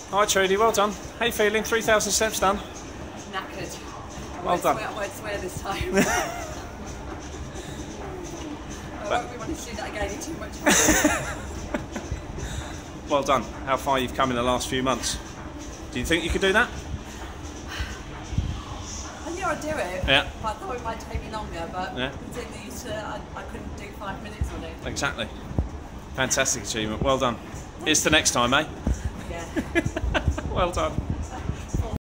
Hi Trudi, well done. How you feeling? 3,000 steps done? Knackered. Well done. I won't swear this time. I won't be wanting to do that again in too much. Well done. How far you've come in the last few months. Do you think you could do that? I knew I'd do it, Yeah. but I thought it might take me longer, but Yeah. considering used to, I couldn't do 5 minutes on it. Exactly. Fantastic achievement. Well done. Here's to next time, eh? Yeah. Well done.